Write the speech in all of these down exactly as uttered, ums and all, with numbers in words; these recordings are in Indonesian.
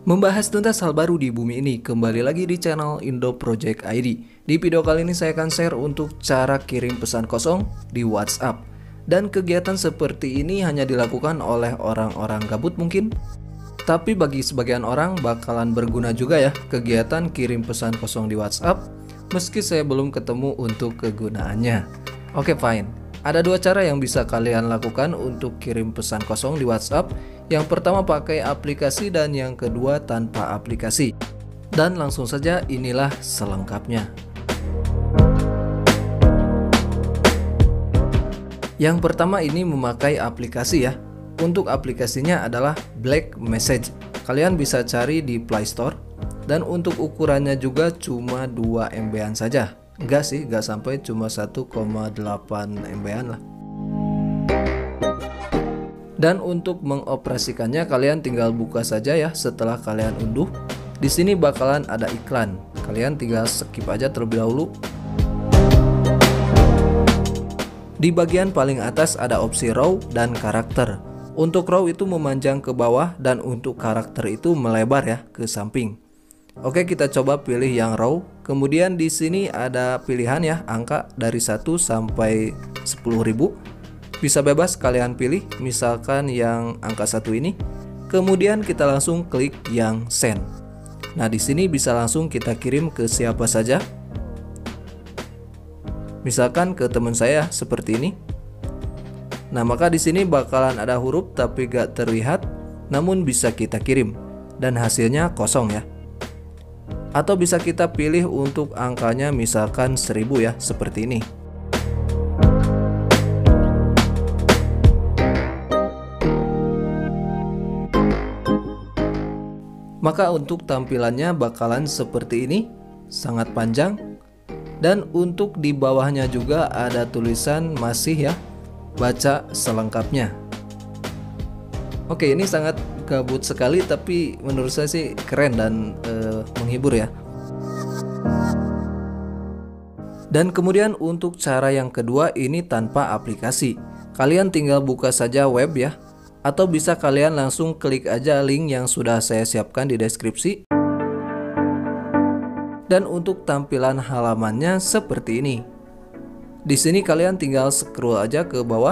Membahas tuntas hal baru di bumi ini, kembali lagi di channel Indo Project I D. Di video kali ini saya akan share untuk cara kirim pesan kosong di WhatsApp. Dan kegiatan seperti ini hanya dilakukan oleh orang-orang gabut mungkin. Tapi bagi sebagian orang bakalan berguna juga ya kegiatan kirim pesan kosong di WhatsApp, meski saya belum ketemu untuk kegunaannya. Oke fine, ada dua cara yang bisa kalian lakukan untuk kirim pesan kosong di WhatsApp. Yang pertama pakai aplikasi dan yang kedua tanpa aplikasi. Dan langsung saja inilah selengkapnya. Yang pertama ini memakai aplikasi ya. Untuk aplikasinya adalah Black Message. Kalian bisa cari di Play Store. Dan untuk ukurannya juga cuma dua M B-an saja. Enggak sih, enggak sampai, cuma satu koma delapan M B-an lah. Dan untuk mengoperasikannya kalian tinggal buka saja ya setelah kalian unduh. Di sini bakalan ada iklan. Kalian tinggal skip aja terlebih dahulu. Di bagian paling atas ada opsi raw dan karakter. Untuk raw itu memanjang ke bawah dan untuk karakter itu melebar ya ke samping. Oke, kita coba pilih yang raw. Kemudian di sini ada pilihan ya, angka dari satu sampai sepuluh ribu. Bisa bebas kalian pilih, misalkan yang angka satu ini. Kemudian kita langsung klik yang send. Nah, di sini bisa langsung kita kirim ke siapa saja. Misalkan ke teman saya seperti ini. Nah, maka di sini bakalan ada huruf tapi gak terlihat, namun bisa kita kirim dan hasilnya kosong ya. Atau bisa kita pilih untuk angkanya misalkan seribu ya, seperti ini. Maka untuk tampilannya bakalan seperti ini, sangat panjang. Dan untuk di bawahnya juga ada tulisan masih ya, baca selengkapnya. Oke, ini sangat gabut sekali tapi menurut saya sih keren dan e, menghibur ya. Dan kemudian untuk cara yang kedua ini tanpa aplikasi. Kalian tinggal buka saja web ya. Atau bisa kalian langsung klik aja link yang sudah saya siapkan di deskripsi. Dan untuk tampilan halamannya seperti ini. Di sini kalian tinggal scroll aja ke bawah.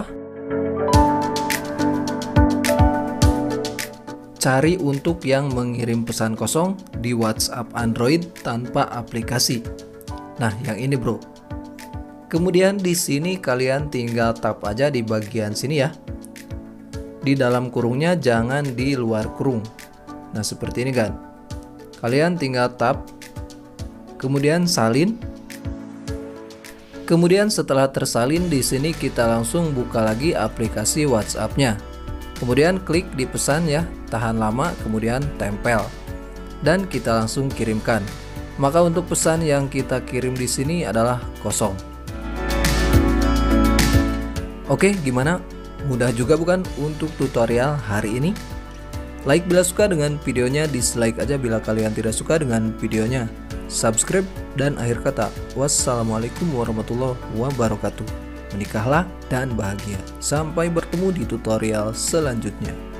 Cari untuk yang mengirim pesan kosong di WhatsApp Android tanpa aplikasi. Nah, yang ini bro. Kemudian di sini kalian tinggal tap aja di bagian sini ya. Di dalam kurungnya, jangan di luar kurung. Nah, seperti ini kan. Kalian tinggal tap, kemudian salin. Kemudian setelah tersalin di sini kita langsung buka lagi aplikasi WhatsApp-nya. Kemudian klik di pesan ya, tahan lama, kemudian tempel. Dan kita langsung kirimkan. Maka untuk pesan yang kita kirim di sini adalah kosong. Oke, gimana? Mudah juga bukan untuk tutorial hari ini? Like bila suka dengan videonya, dislike aja bila kalian tidak suka dengan videonya. Subscribe dan akhir kata, wassalamualaikum warahmatullahi wabarakatuh. Menikahlah dan bahagia. Sampai bertemu di tutorial selanjutnya.